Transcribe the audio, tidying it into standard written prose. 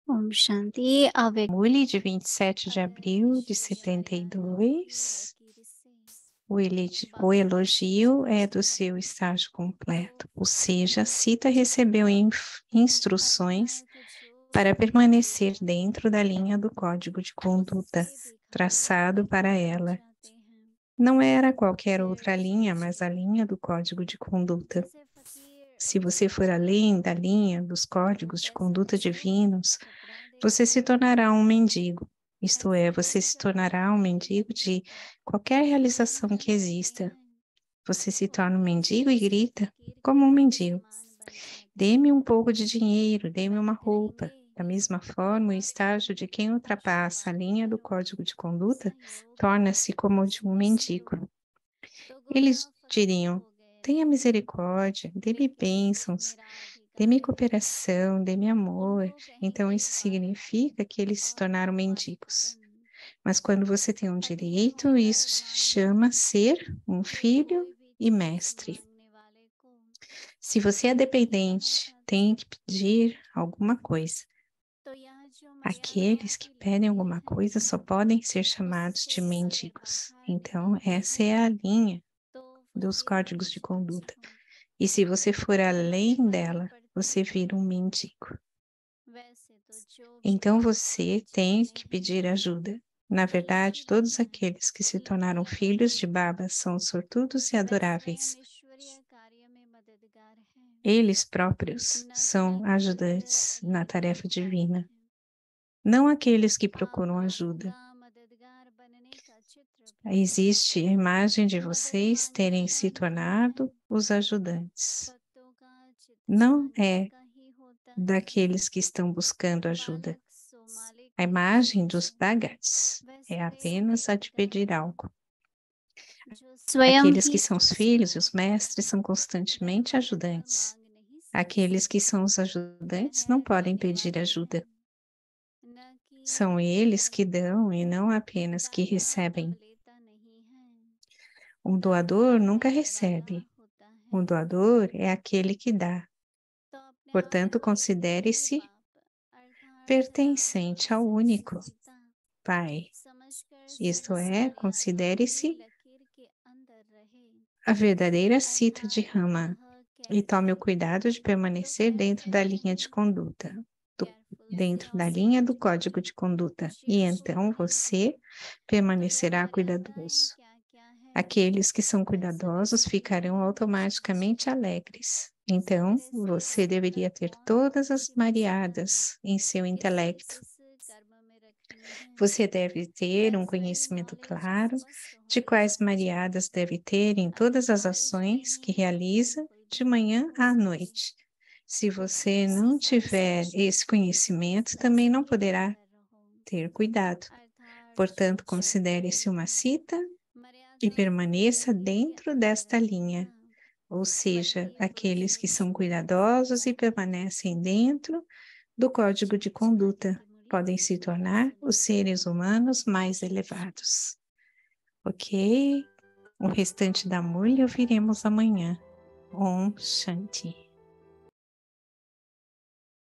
Om Shanti, Muli, de 27 de abril de 72. O elogio é do seu estágio completo, ou seja, a Sita recebeu instruções para permanecer dentro da linha do código de conduta traçado para ela. Não era qualquer outra linha, mas a linha do código de conduta. Se você for além da linha dos códigos de conduta divinos, você se tornará um mendigo. Isto é, você se tornará um mendigo de qualquer realização que exista. Você se torna um mendigo e grita como um mendigo. Dê-me um pouco de dinheiro, dê-me uma roupa. Da mesma forma, o estágio de quem ultrapassa a linha do código de conduta torna-se como o de um mendigo. Eles diriam: tenha misericórdia, dê-me bênçãos, dê-me cooperação, dê-me amor. Então, isso significa que eles se tornaram mendigos. Mas quando você tem um direito, isso se chama ser um filho e mestre. Se você é dependente, tem que pedir alguma coisa. Aqueles que pedem alguma coisa só podem ser chamados de mendigos. Então, essa é a linha dos códigos de conduta. E se você for além dela, você vira um mendigo. Então, você tem que pedir ajuda. Na verdade, todos aqueles que se tornaram filhos de Baba são sortudos e adoráveis. Eles próprios são ajudantes na tarefa divina, não aqueles que procuram ajuda. Existe a imagem de vocês terem se tornado os ajudantes. Não é daqueles que estão buscando ajuda. A imagem dos bhagats é apenas a de pedir algo. Aqueles que são os filhos e os mestres são constantemente ajudantes. Aqueles que são os ajudantes não podem pedir ajuda. São eles que dão e não apenas que recebem. Um doador nunca recebe. Um doador é aquele que dá. Portanto, considere-se pertencente ao único Pai. Isto é, considere-se a verdadeira cita de Rama e tome o cuidado de permanecer dentro da linha de conduta, dentro da linha do código de conduta, e então você permanecerá cuidadoso. Aqueles que são cuidadosos ficarão automaticamente alegres. Então, você deveria ter todas as mariadas em seu intelecto. Você deve ter um conhecimento claro de quais mariadas deve ter em todas as ações que realiza de manhã à noite. Se você não tiver esse conhecimento, também não poderá ter cuidado. Portanto, considere-se uma cita e permaneça dentro desta linha, ou seja, aqueles que são cuidadosos e permanecem dentro do código de conduta podem se tornar os seres humanos mais elevados. Ok? O restante da muralha ouviremos amanhã. Om Shanti.